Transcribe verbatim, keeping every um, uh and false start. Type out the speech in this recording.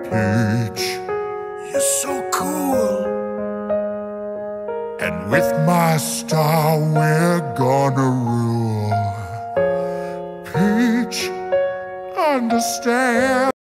Peach, you're so cool, and with my star we're gonna rule. Peach, understand.